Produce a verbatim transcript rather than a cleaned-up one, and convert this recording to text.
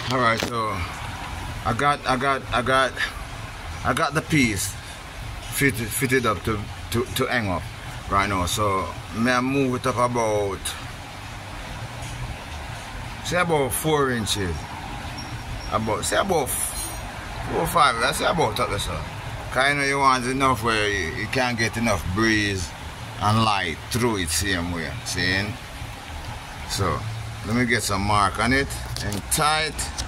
All right, so I got, I got, I got, I got the piece fitted, fitted up to, to, to hang up right now. So may I move it up about, say about four inches, about, say about four or five. I say about that, so. Cause you know you want enough where you, you can't get enough breeze and light through it same way. See? So let me get some mark on it and tight.